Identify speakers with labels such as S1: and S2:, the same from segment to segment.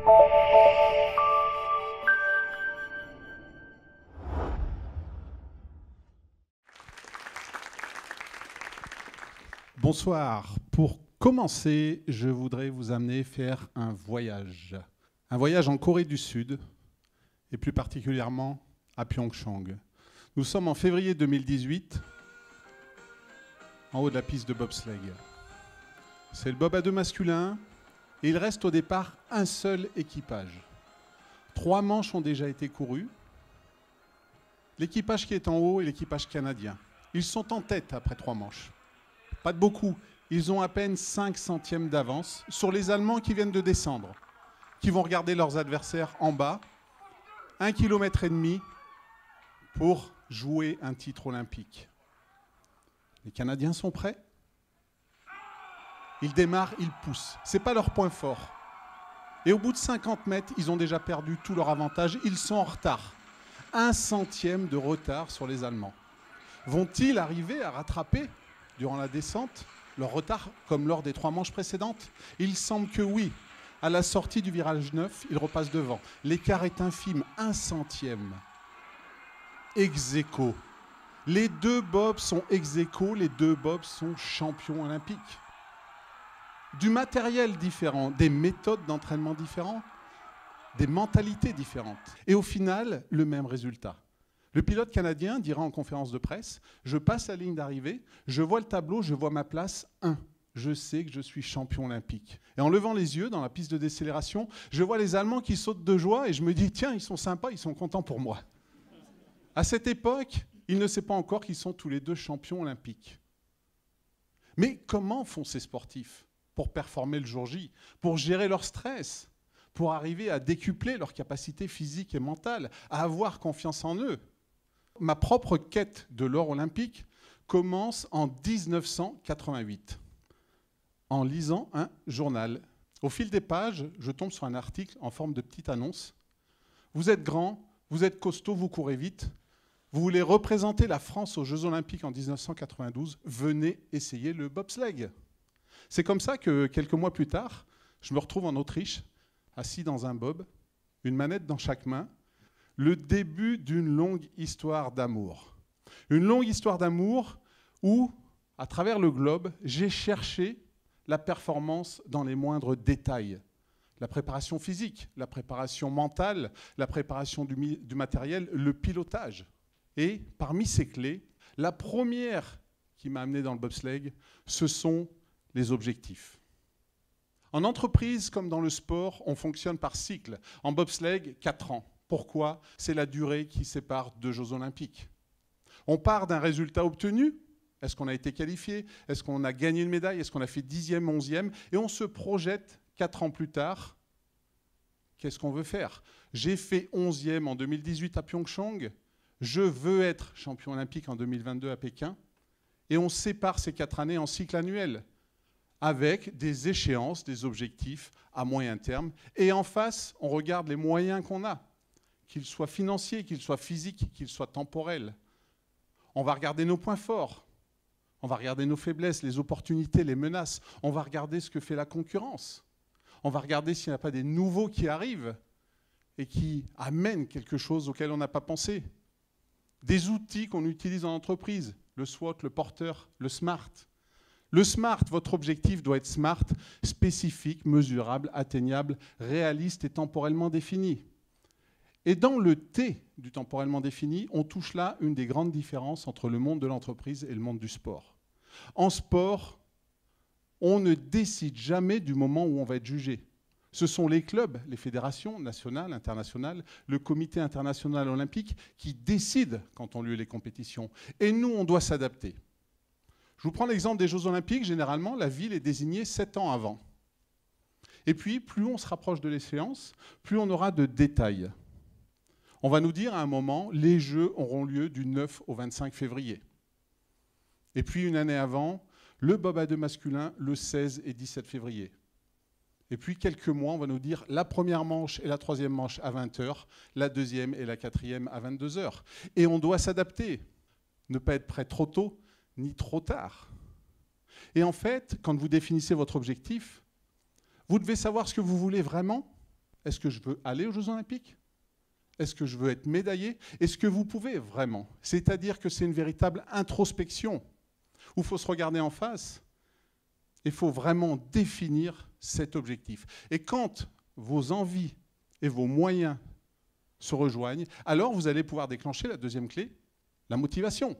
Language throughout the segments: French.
S1: Bonsoir. Pour commencer, je voudrais vous amener faire un voyage. Un voyage en Corée du Sud, et plus particulièrement à Pyeongchang. Nous sommes en février 2018, en haut de la piste de bobsleigh. C'est le bob à deux masculin, et il reste au départ un seul équipage. 3 manches ont déjà été courues. L'équipage qui est en haut est l'équipage canadien. Ils sont en tête après 3 manches. Pas de beaucoup. Ils ont à peine 5 centièmes d'avance sur les Allemands qui viennent de descendre, qui vont regarder leurs adversaires en bas, 1,5 km pour jouer un titre olympique. Les Canadiens sont prêts? Ils démarrent, ils poussent. Ce n'est pas leur point fort. Et au bout de 50 mètres, ils ont déjà perdu tout leur avantage. Ils sont en retard. 1 centième de retard sur les Allemands. Vont-ils arriver à rattraper durant la descente leur retard comme lors des 3 manches précédentes? Il semble que oui. À la sortie du virage 9, ils repassent devant. L'écart est infime, 1 centième. Ex aequo. Les 2 bobs sont ex aequo, les 2 bobs sont champions olympiques. Du matériel différent, des méthodes d'entraînement différentes, des mentalités différentes. Et au final, le même résultat. Le pilote canadien dira en conférence de presse, je passe la ligne d'arrivée, je vois le tableau, je vois ma place 1. Je sais que je suis champion olympique. Et en levant les yeux dans la piste de décélération, je vois les Allemands qui sautent de joie et je me dis, tiens, ils sont sympas, ils sont contents pour moi. À cette époque, il ne sait pas encore qu'ils sont tous les 2 champions olympiques. Mais comment font ces sportifs pour performer le jour J, pour gérer leur stress, pour arriver à décupler leur capacité physique et mentale, à avoir confiance en eux? Ma propre quête de l'or olympique commence en 1988, en lisant un journal. Au fil des pages, je tombe sur un article en forme de petite annonce. Vous êtes grand, vous êtes costaud, vous courez vite. Vous voulez représenter la France aux Jeux Olympiques en 1992, venez essayer le bobsleigh. C'est comme ça que, quelques mois plus tard, je me retrouve en Autriche, assis dans un bob, une manette dans chaque main, le début d'une longue histoire d'amour. Une longue histoire d'amour où, à travers le globe, j'ai cherché la performance dans les moindres détails. La préparation physique, la préparation mentale, la préparation du matériel, le pilotage. Et parmi ces clés, la première qui m'a amené dans le bobsleigh, ce sont les objectifs. En entreprise comme dans le sport, on fonctionne par cycle. En bobsleigh, 4 ans. Pourquoi? C'est la durée qui sépare 2 Jeux olympiques. On part d'un résultat obtenu. Est-ce qu'on a été qualifié? Est-ce qu'on a gagné une médaille? Est-ce qu'on a fait 10e, 11e? Et on se projette 4 ans plus tard. Qu'est-ce qu'on veut faire? J'ai fait 11e en 2018 à Pyeongchang. Je veux être champion olympique en 2022 à Pékin. Et on sépare ces 4 années en cycle annuel, avec des échéances, des objectifs à moyen terme. Et en face, on regarde les moyens qu'on a, qu'ils soient financiers, qu'ils soient physiques, qu'ils soient temporels. On va regarder nos points forts, on va regarder nos faiblesses, les opportunités, les menaces. On va regarder ce que fait la concurrence. On va regarder s'il n'y a pas des nouveaux qui arrivent et qui amènent quelque chose auquel on n'a pas pensé. Des outils qu'on utilise en entreprise, le SWOT, le porteur, le SMART. Le SMART, votre objectif doit être SMART, spécifique, mesurable, atteignable, réaliste et temporellement défini. Et dans le T du temporellement défini, on touche là une des grandes différences entre le monde de l'entreprise et le monde du sport. En sport, on ne décide jamais du moment où on va être jugé. Ce sont les clubs, les fédérations nationales, internationales, le comité international olympique qui décident quand ont lieu les compétitions. Et nous, on doit s'adapter. Je vous prends l'exemple des Jeux olympiques. Généralement, la ville est désignée 7 ans avant. Et puis, plus on se rapproche de l'échéance, plus on aura de détails. On va nous dire à un moment, les Jeux auront lieu du 9 au 25 février. Et puis, une année avant, le bob à deux masculin, le 16 et 17 février. Et puis, quelques mois, on va nous dire la première manche et la troisième manche à 20h, la deuxième et la quatrième à 22h. Et on doit s'adapter, ne pas être prêt trop tôt, ni trop tard. Et en fait, quand vous définissez votre objectif, vous devez savoir ce que vous voulez vraiment Est-ce que je veux aller aux Jeux Olympiques? Est-ce que je veux être médaillé? Est-ce que vous pouvez vraiment? C'est-à-dire que c'est une véritable introspection où il faut se regarder en face. Il faut vraiment définir cet objectif. Et quand vos envies et vos moyens se rejoignent, alors vous allez pouvoir déclencher la deuxième clé, la motivation.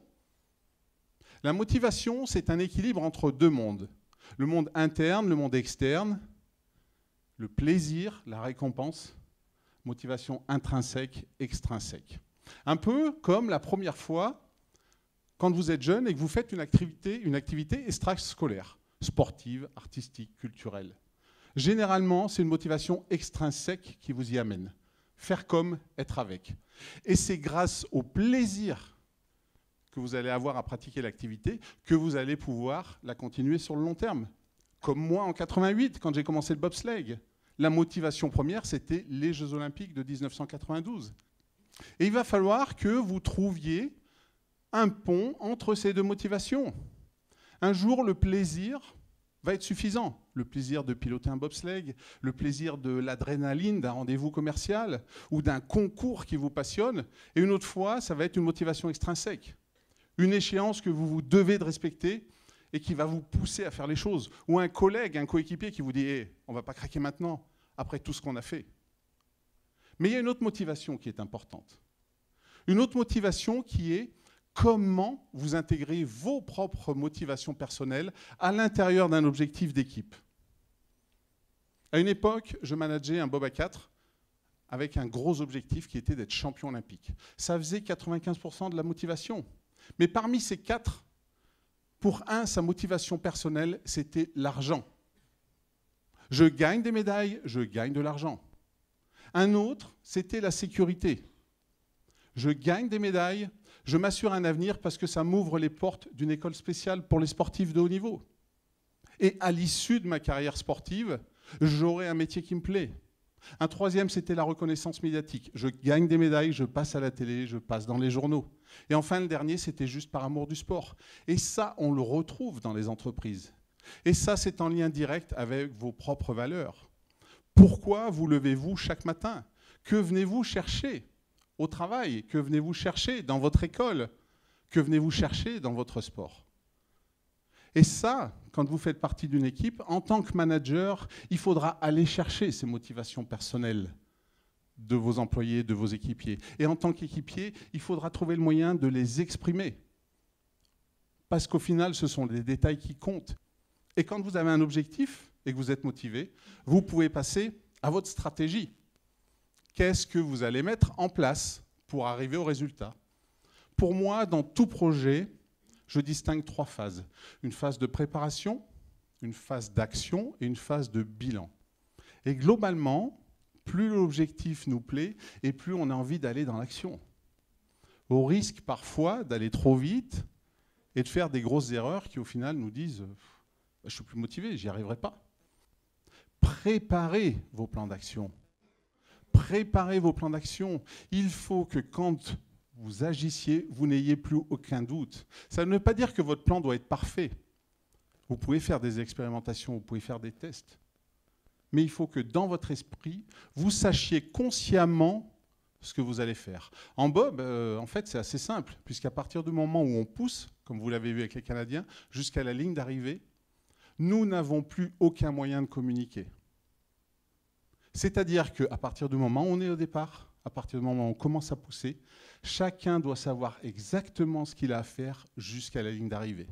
S1: La motivation, c'est un équilibre entre deux mondes. Le monde interne, le monde externe, le plaisir, la récompense, motivation intrinsèque, extrinsèque. Un peu comme la première fois quand vous êtes jeune et que vous faites une activité extrascolaire, sportive, artistique, culturelle. Généralement, c'est une motivation extrinsèque qui vous y amène. Faire comme, être avec. Et c'est grâce au plaisir que vous allez avoir à pratiquer l'activité que vous allez pouvoir la continuer sur le long terme. Comme moi en 88, quand j'ai commencé le bobsleigh. La motivation première, c'était les Jeux Olympiques de 1992. Et il va falloir que vous trouviez un pont entre ces deux motivations. Un jour, le plaisir va être suffisant. Le plaisir de piloter un bobsleigh, le plaisir de l'adrénaline d'un rendez-vous commercial ou d'un concours qui vous passionne. Et une autre fois, ça va être une motivation extrinsèque. Une échéance que vous devez de respecter et qui va vous pousser à faire les choses. Ou un collègue, un coéquipier qui vous dit hey, « on ne va pas craquer maintenant, après tout ce qu'on a fait ». Mais il y a une autre motivation qui est importante. Une autre motivation qui est comment vous intégrez vos propres motivations personnelles à l'intérieur d'un objectif d'équipe. À une époque, je manageais un bob à 4 avec un gros objectif qui était d'être champion olympique. Ça faisait 95% de la motivation. Mais parmi ces 4, pour un, sa motivation personnelle, c'était l'argent. Je gagne des médailles, je gagne de l'argent. Un autre, c'était la sécurité. Je gagne des médailles, je m'assure un avenir parce que ça m'ouvre les portes d'une école spéciale pour les sportifs de haut niveau. Et à l'issue de ma carrière sportive, j'aurai un métier qui me plaît. Un troisième, c'était la reconnaissance médiatique. Je gagne des médailles, je passe à la télé, je passe dans les journaux. Et enfin, le dernier, c'était juste par amour du sport. Et ça, on le retrouve dans les entreprises. Et ça, c'est en lien direct avec vos propres valeurs. Pourquoi vous levez-vous chaque matin? Que venez-vous chercher au travail? Que venez-vous chercher dans votre école? Que venez-vous chercher dans votre sport? Et ça, quand vous faites partie d'une équipe, en tant que manager, il faudra aller chercher ces motivations personnelles de vos employés, de vos équipiers. Et en tant qu'équipier, il faudra trouver le moyen de les exprimer. Parce qu'au final, ce sont les détails qui comptent. Et quand vous avez un objectif et que vous êtes motivé, vous pouvez passer à votre stratégie. Qu'est-ce que vous allez mettre en place pour arriver au résultat? Pour moi, dans tout projet, je distingue 3 phases. Une phase de préparation, une phase d'action et une phase de bilan. Et globalement, plus l'objectif nous plaît et plus on a envie d'aller dans l'action. Au risque parfois d'aller trop vite et de faire des grosses erreurs qui au final nous disent « je ne suis plus motivé, j'y arriverai pas ». Préparez vos plans d'action. Préparez vos plans d'action. Il faut que quand vous agissiez, vous n'ayez plus aucun doute. Ça ne veut pas dire que votre plan doit être parfait. Vous pouvez faire des expérimentations, vous pouvez faire des tests. Mais il faut que dans votre esprit, vous sachiez consciemment ce que vous allez faire. En bob, en fait, c'est assez simple, puisqu'à partir du moment où on pousse, comme vous l'avez vu avec les Canadiens, jusqu'à la ligne d'arrivée, nous n'avons plus aucun moyen de communiquer. C'est-à-dire qu'à partir du moment où on est au départ, à partir du moment où on commence à pousser, chacun doit savoir exactement ce qu'il a à faire jusqu'à la ligne d'arrivée.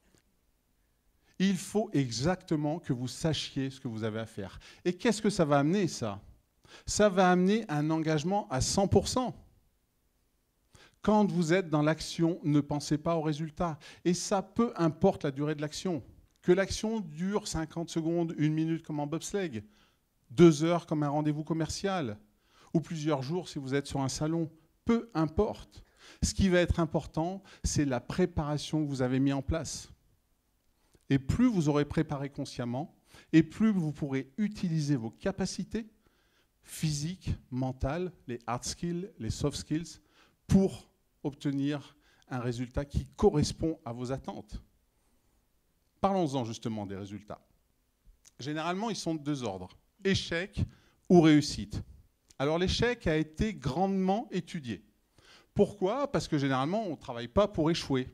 S1: Il faut exactement que vous sachiez ce que vous avez à faire. Et qu'est-ce que ça va amener, ça? Ça va amener un engagement à 100%. Quand vous êtes dans l'action, ne pensez pas au résultat. Et ça, peu importe la durée de l'action. Que l'action dure 50 secondes, 1 minute comme en bobsleigh, 2 heures comme un rendez-vous commercial, ou plusieurs jours si vous êtes sur un salon, peu importe. Ce qui va être important, c'est la préparation que vous avez mise en place. Et plus vous aurez préparé consciemment, et plus vous pourrez utiliser vos capacités physiques, mentales, les hard skills, les soft skills, pour obtenir un résultat qui correspond à vos attentes. Parlons-en justement des résultats. Généralement, ils sont de 2 ordres. Échec ou réussite. Alors l'échec a été grandement étudié. Pourquoi? Parce que généralement, on ne travaille pas pour échouer.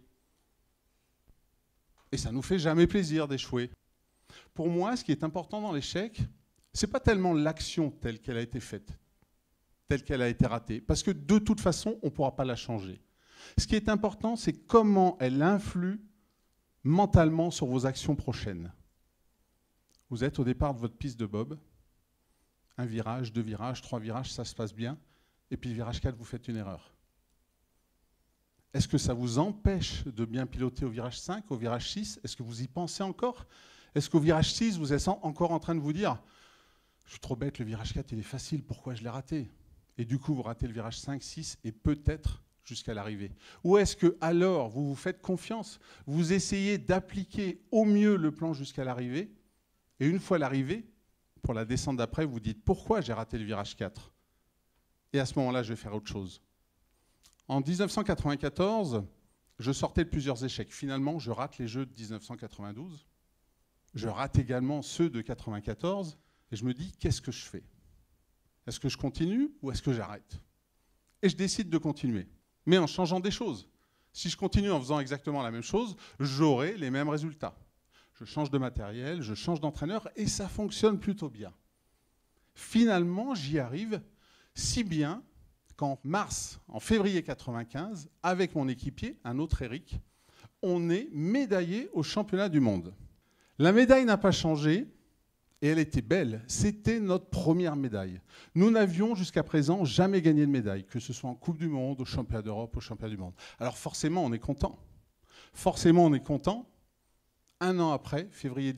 S1: Et ça ne nous fait jamais plaisir d'échouer. Pour moi, ce qui est important dans l'échec, ce n'est pas tellement l'action telle qu'elle a été faite, telle qu'elle a été ratée, parce que de toute façon, on ne pourra pas la changer. Ce qui est important, c'est comment elle influe mentalement sur vos actions prochaines. Vous êtes au départ de votre piste de bob, un virage, 2 virages, 3 virages, ça se passe bien, et puis le virage 4, vous faites une erreur. Est-ce que ça vous empêche de bien piloter au virage 5, au virage 6? Est-ce que vous y pensez encore? Est-ce qu'au virage 6, vous êtes encore en train de vous dire « Je suis trop bête, le virage 4, il est facile, pourquoi je l'ai raté ?» Et du coup, vous ratez le virage 5, 6 et peut-être jusqu'à l'arrivée. Ou est-ce que alors vous vous faites confiance, vous essayez d'appliquer au mieux le plan jusqu'à l'arrivée, et une fois l'arrivée, pour la descente d'après, vous dites « Pourquoi j'ai raté le virage 4 ?» Et à ce moment-là, je vais faire autre chose. En 1994, je sortais de plusieurs échecs. Finalement, je rate les Jeux de 1992. Je rate également ceux de 1994. Et je me dis, qu'est-ce que je fais? Est-ce que je continue ou est-ce que j'arrête? Et je décide de continuer, mais en changeant des choses. Si je continue en faisant exactement la même chose, j'aurai les mêmes résultats. Je change de matériel, je change d'entraîneur, et ça fonctionne plutôt bien. Finalement, j'y arrive si bien qu'en février 1995, avec mon équipier, un autre Eric, on est médaillé au championnat du monde. La médaille n'a pas changé, et elle était belle. C'était notre première médaille. Nous n'avions jusqu'à présent jamais gagné de médaille, que ce soit en Coupe du Monde, au Championnat d'Europe, au Championnat du Monde. Alors forcément, on est content. Forcément, on est content. Un an après, février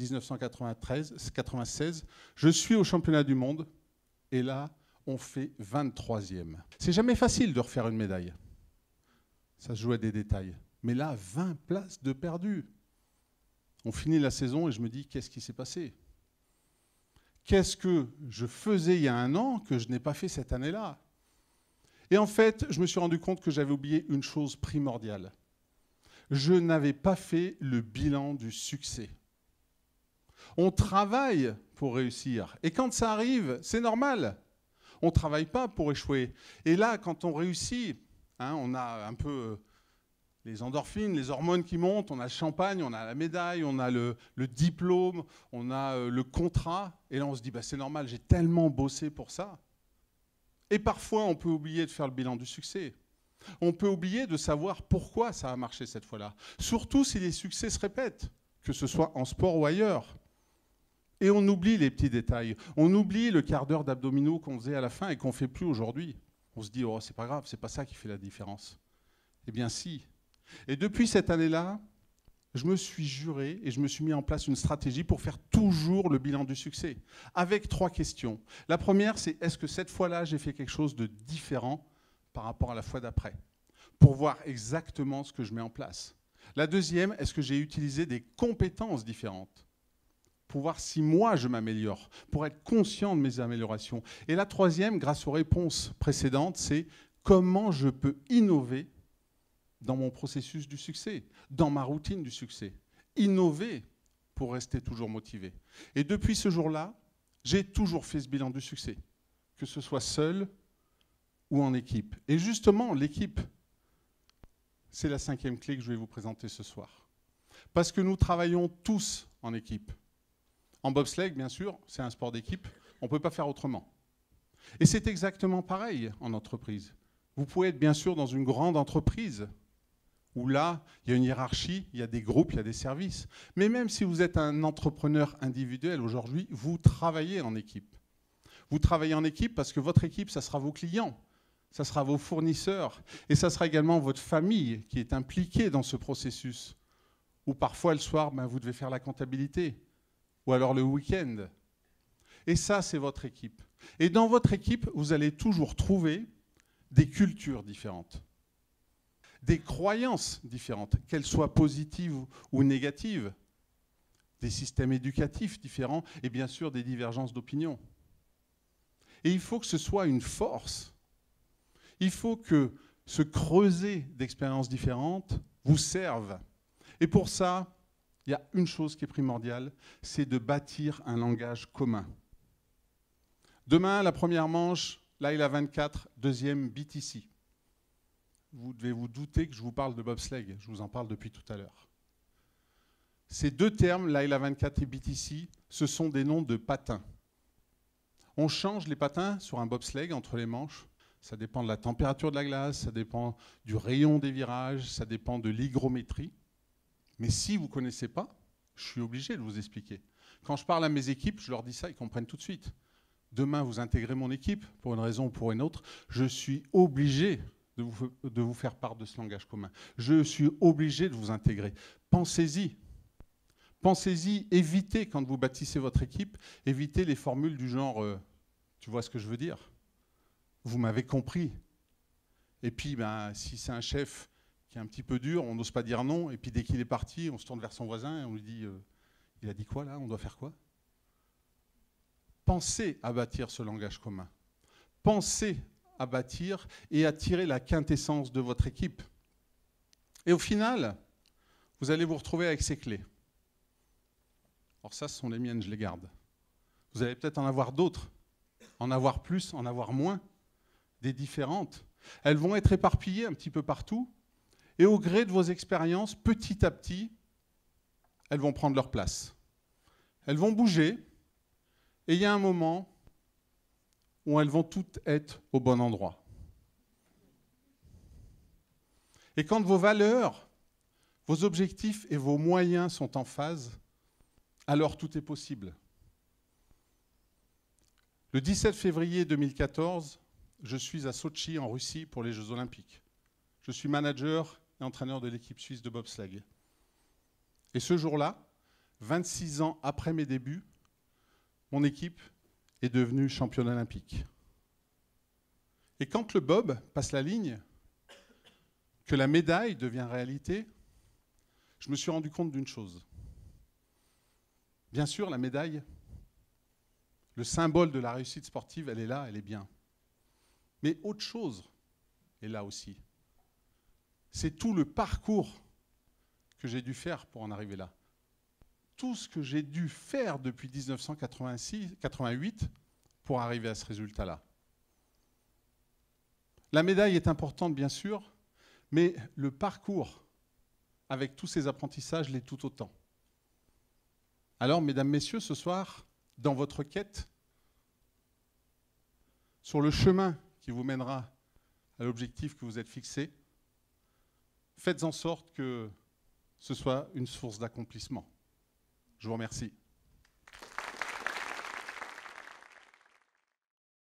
S1: 1996, je suis au Championnat du Monde, et là, on fait 23e. C'est jamais facile de refaire une médaille. Ça se joue à des détails. Mais là, 20 places de perdu. On finit la saison et je me dis, qu'est-ce qui s'est passé? Qu'est-ce que je faisais il y a un an que je n'ai pas fait cette année-là? Et en fait, je me suis rendu compte que j'avais oublié une chose primordiale. Je n'avais pas fait le bilan du succès. On travaille pour réussir. Et quand ça arrive, c'est normal. On ne travaille pas pour échouer. Et là, quand on réussit, on a un peu les endorphines, les hormones qui montent, on a le champagne, on a la médaille, on a le diplôme, on a le contrat. Et là, on se dit, c'est normal, j'ai tellement bossé pour ça. Et parfois, on peut oublier de faire le bilan du succès. On peut oublier de savoir pourquoi ça a marché cette fois-là. Surtout si les succès se répètent, que ce soit en sport ou ailleurs. Et on oublie les petits détails. On oublie le quart d'heure d'abdominaux qu'on faisait à la fin et qu'on ne fait plus aujourd'hui. On se dit, oh, c'est pas grave, c'est pas ça qui fait la différence. Eh bien, si. Et depuis cette année-là, je me suis juré et je me suis mis en place une stratégie pour faire toujours le bilan du succès, avec 3 questions. La première, c'est est-ce que cette fois-là, j'ai fait quelque chose de différent par rapport à la fois d'après, pour voir exactement ce que je mets en place. La deuxième, est-ce que j'ai utilisé des compétences différentes pour voir si moi je m'améliore, pour être conscient de mes améliorations. Et la troisième, grâce aux réponses précédentes, c'est comment je peux innover dans mon processus du succès, dans ma routine du succès. Innover pour rester toujours motivé. Et depuis ce jour-là, j'ai toujours fait ce bilan du succès, que ce soit seul ou en équipe. Et justement, l'équipe, c'est la 5e clé que je vais vous présenter ce soir. Parce que nous travaillons tous en équipe. En bobsleigh, bien sûr, c'est un sport d'équipe, on ne peut pas faire autrement. Et c'est exactement pareil en entreprise. Vous pouvez être bien sûr dans une grande entreprise, où là, il y a une hiérarchie, il y a des groupes, il y a des services. Mais même si vous êtes un entrepreneur individuel aujourd'hui, vous travaillez en équipe. Vous travaillez en équipe parce que votre équipe, ça sera vos clients, ça sera vos fournisseurs, et ça sera également votre famille qui est impliquée dans ce processus. Ou parfois, le soir, vous devez faire la comptabilité. Ou alors le week-end. Et ça, c'est votre équipe. Et dans votre équipe, vous allez toujours trouver des cultures différentes, des croyances différentes, qu'elles soient positives ou négatives, des systèmes éducatifs différents et bien sûr des divergences d'opinion. Et il faut que ce soit une force. Il faut que ce creuset d'expériences différentes vous serve. Et pour ça, il y a une chose qui est primordiale, c'est de bâtir un langage commun. Demain, la première manche, Laila 24, deuxième BTC. Vous devez vous douter que je vous parle de bobsleigh, je vous en parle depuis tout à l'heure. Ces deux termes, Laila 24 et BTC, ce sont des noms de patins. On change les patins sur un bobsleigh entre les manches. Ça dépend de la température de la glace, ça dépend du rayon des virages, ça dépend de l'hygrométrie. Mais si vous ne connaissez pas, je suis obligé de vous expliquer. Quand je parle à mes équipes, je leur dis ça, ils comprennent tout de suite. Demain, vous intégrez mon équipe, pour une raison ou pour une autre, je suis obligé de vous faire part de ce langage commun. Je suis obligé de vous intégrer. Pensez-y. Pensez-y, évitez, quand vous bâtissez votre équipe, évitez les formules du genre tu vois ce que je veux dire? Vous m'avez compris. Et puis, si c'est un chef qui est un petit peu dur, on n'ose pas dire non, et puis dès qu'il est parti, on se tourne vers son voisin et on lui dit il a dit quoi là? On doit faire quoi? Pensez à bâtir ce langage commun. Pensez à bâtir et à tirer la quintessence de votre équipe. Et au final, vous allez vous retrouver avec ces clés. Alors ça, ce sont les miennes, je les garde. Vous allez peut-être en avoir d'autres, en avoir plus, en avoir moins, des différentes. Elles vont être éparpillées un petit peu partout, et au gré de vos expériences, petit à petit, elles vont prendre leur place. Elles vont bouger, et il y a un moment où elles vont toutes être au bon endroit. Et quand vos valeurs, vos objectifs et vos moyens sont en phase, alors tout est possible. Le 17 février 2014, je suis à Sotchi, en Russie, pour les Jeux Olympiques. Je suis manager et entraîneur de l'équipe suisse de bobsleigh. Et ce jour-là, 26 ans après mes débuts, mon équipe est devenue championne olympique. Et quand le bob passe la ligne, que la médaille devient réalité, je me suis rendu compte d'une chose. Bien sûr, la médaille, le symbole de la réussite sportive, elle est là, elle est bien. Mais autre chose est là aussi. C'est tout le parcours que j'ai dû faire pour en arriver là. Tout ce que j'ai dû faire depuis 1988 pour arriver à ce résultat-là. La médaille est importante, bien sûr, mais le parcours, avec tous ces apprentissages, l'est tout autant. Alors, mesdames, messieurs, ce soir, dans votre quête, sur le chemin qui vous mènera à l'objectif que vous êtes fixé, faites en sorte que ce soit une source d'accomplissement. Je vous remercie.